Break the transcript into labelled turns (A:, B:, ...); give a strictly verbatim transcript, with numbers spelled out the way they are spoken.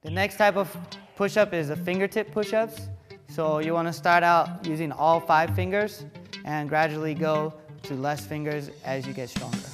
A: The next type of push-up is the fingertip push-ups. So you want to start out using all five fingers and gradually go to less fingers as you get stronger.